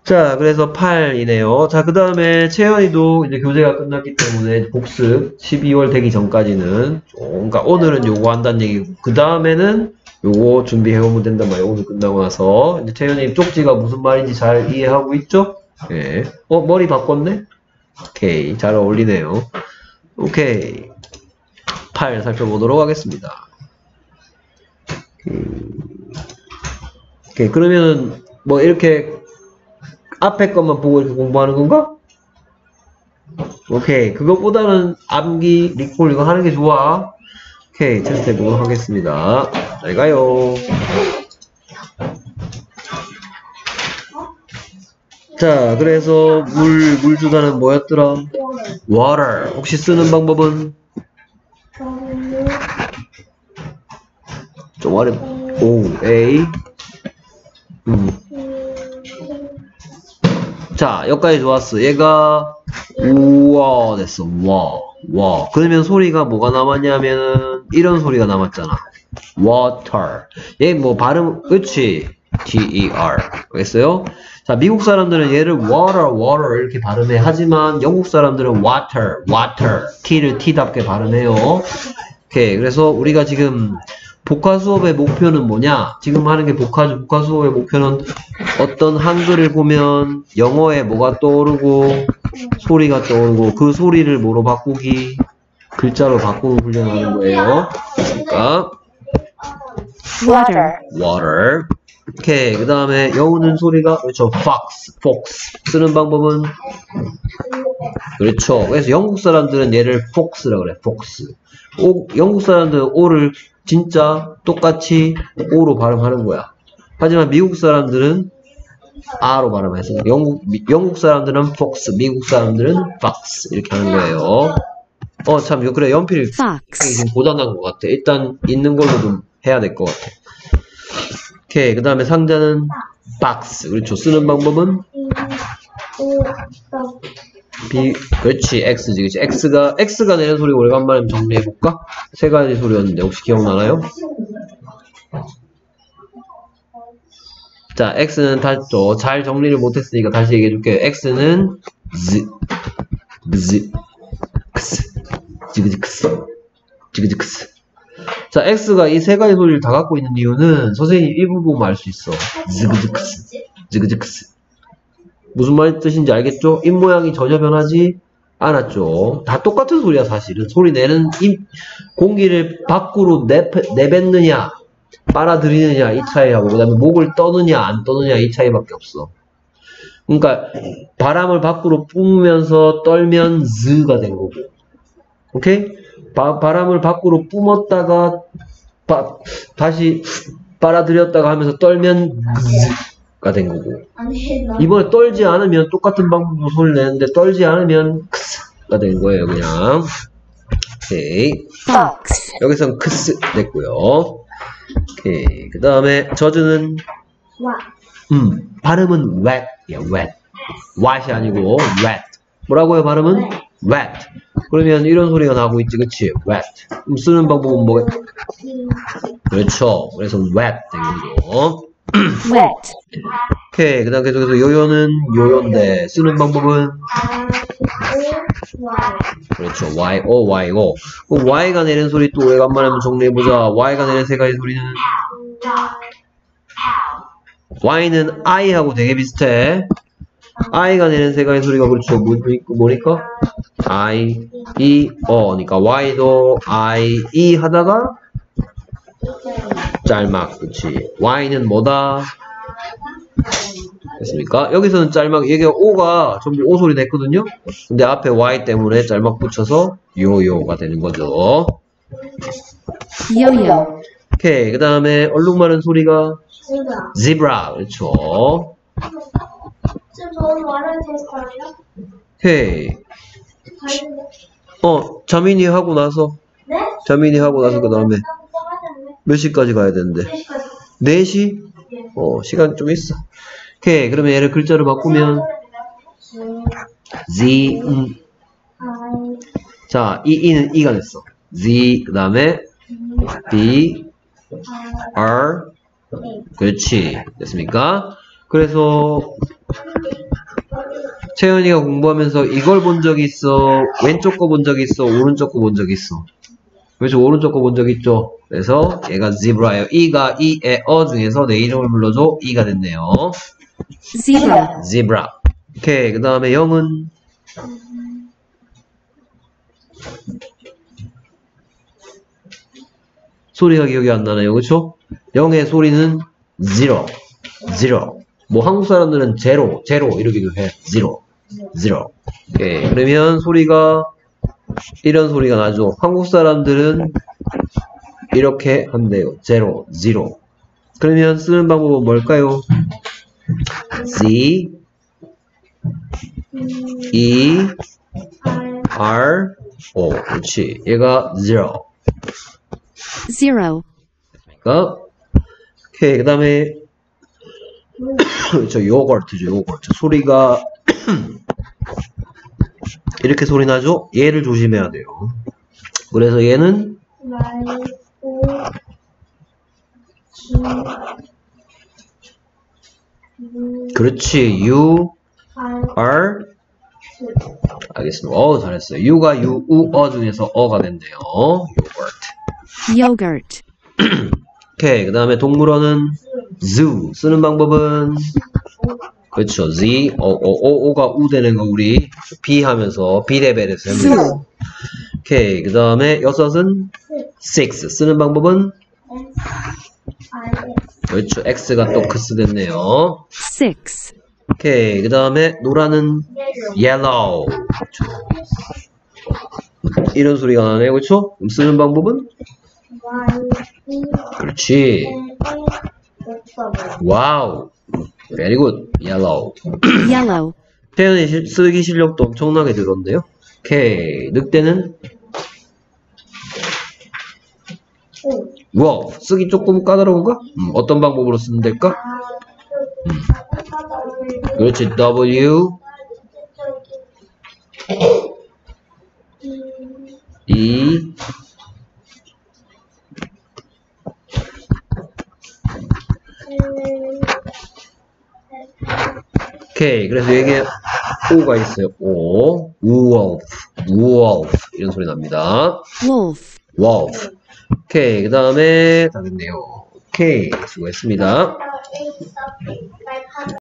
자, 그래서 8이네요. 자, 그 다음에 채연이도 이제 교재가 끝났기 때문에 복습 12월 되기 전까지는 그러니까 오늘은 요거 한다는 얘기고 그 다음에는 요거 준비해오면 된단 말이에요. 오늘 끝나고 나서 이제 채연이 쪽지가 무슨 말인지 잘 이해하고 있죠? 예. 머리 바꿨네? 오케이, 잘 어울리네요. 오케이, 8 살펴보도록 하겠습니다. 오케이, 그러면 뭐 이렇게 앞에 것만 보고 이렇게 공부하는 건가? 오케이, 그것보다는 암기, 리콜 이거 하는 게 좋아. 오케이, 테스트 해보도록 하겠습니다. 잘 가요. 자, 그래서 물 주다는 뭐였더라? water. 혹시 쓰는 방법은? 좀 어렵. O, A. 자, 여기까지 좋았어. 얘가 우와 됐어. 와. 그러면 소리가 뭐가 남았냐면은 이런 소리가 남았잖아. water. 얘 뭐 발음 그치? T-E-R. 알겠어요? 자, 미국 사람들은 얘를 water 이렇게 발음해. 하지만 영국 사람들은 water. T를 T답게 발음해요. 오케이. 그래서 우리가 지금 복화 수업의 목표는 뭐냐? 지금 하는 게 복화 수업의 목표는 어떤 한글을 보면 영어에 뭐가 떠오르고 소리가 떠오르고 그 소리를 뭐로 바꾸기? 글자로 바꾸는 훈련을 하는 거예요. 그러니까 water. 오케이. 그 다음에 여우는 소리가 그렇죠. fox. 쓰는 방법은 그렇죠. 그래서 영국 사람들은 얘를 fox라고 그래. fox. 영국 사람들은 o를 진짜 똑같이 o로 발음하는 거야. 하지만 미국 사람들은 r로 발음해서 영국 사람들은 fox, 미국 사람들은 fox 이렇게 하는 거예요. 참 그래 연필 지금 고장난 것 같아. 일단 있는 걸로 좀 해야 될 것 같아. 오케이. 그 다음에 상자는 box. 그렇죠. 쓰는 방법은 그렇지. X지. 그렇지. X가 내는 소리 오래간만에 정리해볼까? 세 가지 소리였는데 혹시 기억나나요? 자, X는 다죠. 잘 정리를 못했으니까 다시 얘기해줄게요. X는 Z, X, 지그지크스. 자, X가 이 세 가지 소리를 다 갖고 있는 이유는 선생님이 이 부분 보면 알 수 있어. 지그지크스. 무슨 말 뜻인지 알겠죠? 입 모양이 전혀 변하지 않았죠. 다 똑같은 소리야 사실은. 소리 내는 공기를 밖으로 내뱉느냐 빨아들이느냐 이 차이하고 그 다음에 목을 떠느냐 안 떠느냐 이 차이밖에 없어. 그러니까 바람을 밖으로 뿜으면서 떨면 z가 된 거고, 오케이? 바람을 밖으로 뿜었다가 다시 빨아들였다가 하면서 떨면 z가 된 거고, 이번에 떨지 않으면 똑같은 방법으로 소리를 내는데 떨지 않으면 크스가 된 거예요. 그냥 오케이. 여기서는 크스 됐고요. 오케이. 그 다음에 저주는 발음은 wet이야. wet이 아니고 wet. 뭐라고요? 발음은 wet. 그러면 이런 소리가 나고 있지, 그치? wet. 쓰는 방법은 뭐? 그렇죠. 그래서 wet 된 거죠. wet. 오케이. 그 다음 계속해서 요요는 요요인데 쓰는 방법은 그렇죠. YO. 그럼 Y가 내는 소리 또 오래간만에 한번 정리해보자. Y가 내는 세 가지 소리는 Y는 I하고 되게 비슷해. I가 내는 세 가지 소리가 그렇죠. 뭐니까? I, E, 그러니까 Y도 I, E 하다가 짤막. 그치. Y는 뭐다? 됐습니까? 여기서는 짤막, 이게 O가 전부 O 소리 냈거든요? 근데 앞에 Y 때문에 짤막 붙여서 요요가 되는 거죠. 요요. 오케이. 그 다음에 얼룩말은 소리가 zebra. 그렇죠. 오케이. 자민이 하고 나서 그 다음에 몇 시까지 가야 되는데? 4시? 시간 좀 있어. 오케이. 그러면 얘를 글자로 바꾸면 Z, 자, 이는 E가 됐어. Z, 그 다음에 D, R. 그렇지. 됐습니까? 그래서 채연이가 공부하면서 이걸 본 적이 있어? 왼쪽 거 본 적이 있어? 오른쪽 거 본 적이 있어? 그래서 오른쪽 거 본 적 있죠? 그래서 얘가 zebra예요. 이가 이에 중에서 내 이름을 불러줘. 이가 됐네요. zebra, zebra. 오케이. 그 다음에 0은 소리가 기억이 안 나네요. 그쵸? 0의 소리는 zero. 뭐 한국 사람들은 제로 이러기도 해. zero. 오케이. 그러면 소리가 이런 소리가 나죠. 한국 사람들은 이렇게 한대요. zero. 그러면 쓰는 방법은 뭘까요? Z E R O. 그렇지. 얘가 zero. 그러니까 오케이. 그 다음에 저 요거트죠. 소리가 이렇게 소리 나죠? 얘를 조심해야 돼요. 그래서 얘는 그렇지. U R 알겠습니다. 잘했어요. U가 U 중에서 어가 된대요. yogurt, 오케이. 그 다음에 동물어는 zoo. 쓰는 방법은 그렇죠. Z, O가 U 되는 거 우리 B 하면서 비레벨에서 합니다. 오케이. 그 다음에 여섯은 six. 쓰는 방법은 그렇죠. X가 또 크스 됐네요. six, 오케이. 그 다음에 노라는 yellow. 그렇죠. 이런 소리가 나네요. 그렇죠? 그럼 쓰는 방법은 그렇지. 와우. Very good. Yellow. 태연이 쓰기 실력도 엄청나게 늘었네요. 오케이. 늑대는 wolf. 쓰기 조금 까다로운가? 어떤 방법으로 쓰면 될까? 그렇지. W E 오케이. 그래서 여기에 O가 있어요. O. wolf. 이런 소리 납니다. wolf. 오케이. 그 다음에 다 됐네요. 오케이. 수고했습니다.